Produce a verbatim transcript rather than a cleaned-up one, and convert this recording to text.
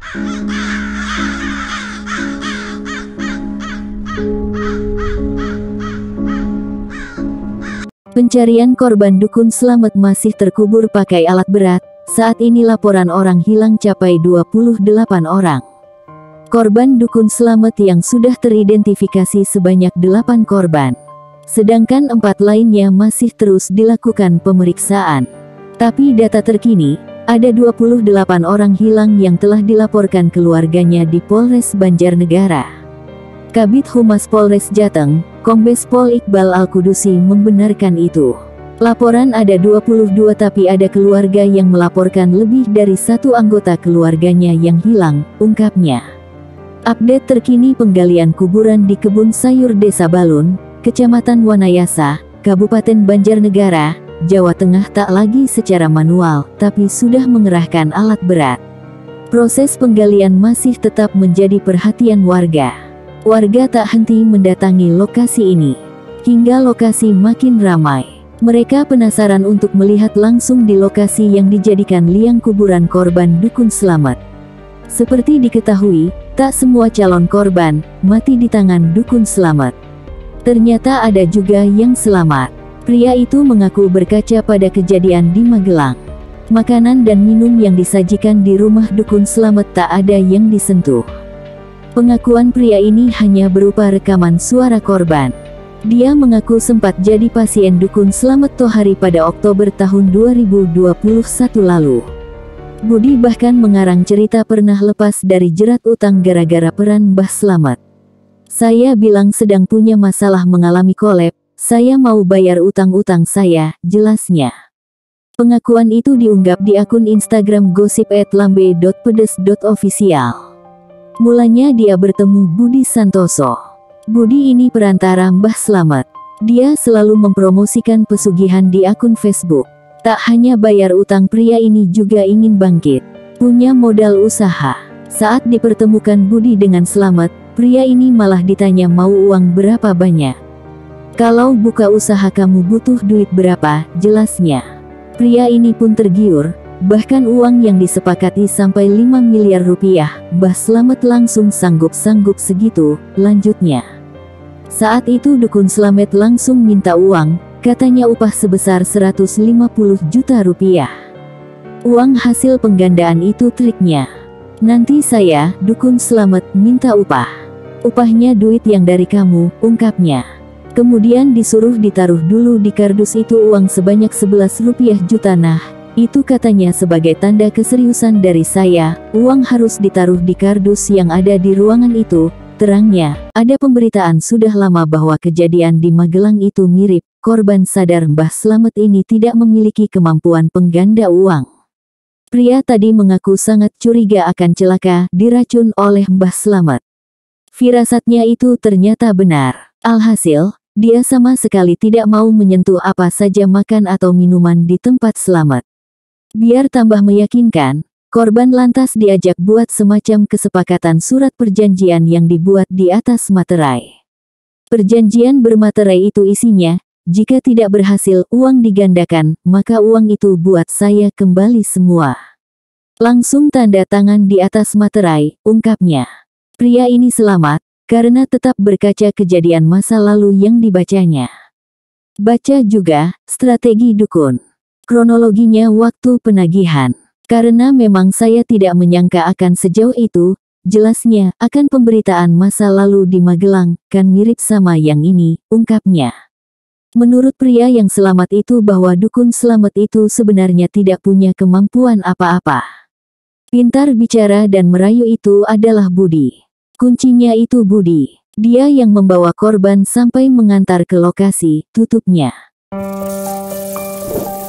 Pencarian korban Dukun Slamet masih terkubur pakai alat berat. Saat ini laporan orang hilang capai dua puluh delapan orang. Korban Dukun Slamet yang sudah teridentifikasi sebanyak delapan korban. Sedangkan empat lainnya masih terus dilakukan pemeriksaan. Tapi data terkini, ada dua puluh delapan orang hilang yang telah dilaporkan keluarganya di Polres Banjarnegara. Kabid Humas Polres Jateng, Kombes Pol Iqbal Al-Kudusi membenarkan itu. Laporan ada dua puluh dua tapi ada keluarga yang melaporkan lebih dari satu anggota keluarganya yang hilang, ungkapnya. Update terkini penggalian kuburan di Kebun Sayur Desa Balun, Kecamatan Wanayasa, Kabupaten Banjarnegara, Jawa Tengah tak lagi secara manual, tapi sudah mengerahkan alat berat. Proses penggalian masih tetap menjadi perhatian warga. Warga tak henti mendatangi lokasi ini. Hingga lokasi makin ramai. Mereka penasaran untuk melihat langsung di lokasi yang dijadikan liang kuburan korban Dukun Slamet. Seperti diketahui, tak semua calon korban mati di tangan Dukun Slamet. Ternyata ada juga yang selamat. Pria itu mengaku berkaca pada kejadian di Magelang. Makanan dan minum yang disajikan di rumah Dukun Slamet tak ada yang disentuh. Pengakuan pria ini hanya berupa rekaman suara korban. Dia mengaku sempat jadi pasien Dukun Slamet Tohari pada Oktober tahun dua ribu dua puluh satu lalu. Budi bahkan mengarang cerita pernah lepas dari jerat utang gara-gara peran Mbah Slamet. Saya bilang sedang punya masalah mengalami kolab, saya mau bayar utang-utang saya, jelasnya. Pengakuan itu diunggah di akun Instagram gosip at lambe dot pedes dot official. Mulanya dia bertemu Budi Santoso. Budi ini perantara Mbah Slamet. Dia selalu mempromosikan pesugihan di akun Facebook. Tak hanya bayar utang, pria ini juga ingin bangkit. Punya modal usaha. Saat dipertemukan Budi dengan Slamet, pria ini malah ditanya mau uang berapa banyak. Kalau buka usaha kamu butuh duit berapa, jelasnya. Pria ini pun tergiur. Bahkan uang yang disepakati sampai lima miliar rupiah, Mbah Slamet langsung sanggup-sanggup segitu, lanjutnya. Saat itu Dukun Slamet langsung minta uang, katanya upah sebesar seratus lima puluh juta rupiah. Uang hasil penggandaan itu triknya. Nanti saya, Dukun Slamet, minta upah. Upahnya duit yang dari kamu, ungkapnya. Kemudian disuruh ditaruh dulu di kardus itu uang sebanyak sebelas rupiah juta. Nah, itu katanya sebagai tanda keseriusan dari saya, uang harus ditaruh di kardus yang ada di ruangan itu, terangnya. Ada pemberitaan sudah lama bahwa kejadian di Magelang itu mirip, korban sadar Mbah Slamet ini tidak memiliki kemampuan pengganda uang. Pria tadi mengaku sangat curiga akan celaka diracun oleh Mbah Slamet. Firasatnya itu ternyata benar. Alhasil, dia sama sekali tidak mau menyentuh apa saja makan atau minuman di tempat Slamet. Biar tambah meyakinkan, korban lantas diajak buat semacam kesepakatan surat perjanjian yang dibuat di atas materai. Perjanjian bermaterai itu isinya, jika tidak berhasil uang digandakan, maka uang itu buat saya kembali semua. Langsung tanda tangan di atas materai, ungkapnya. Pria ini selamat, karena tetap berkaca kejadian masa lalu yang dibacanya. Baca juga, strategi dukun. Kronologinya waktu penagihan. Karena memang saya tidak menyangka akan sejauh itu, jelasnya, akan pemberitaan masa lalu di Magelang, kan mirip sama yang ini, ungkapnya. Menurut pria yang selamat itu bahwa Dukun Slamet itu sebenarnya tidak punya kemampuan apa-apa. Pintar bicara dan merayu itu adalah Budi. Kuncinya itu Budi. Dia yang membawa korban sampai mengantar ke lokasi, tutupnya.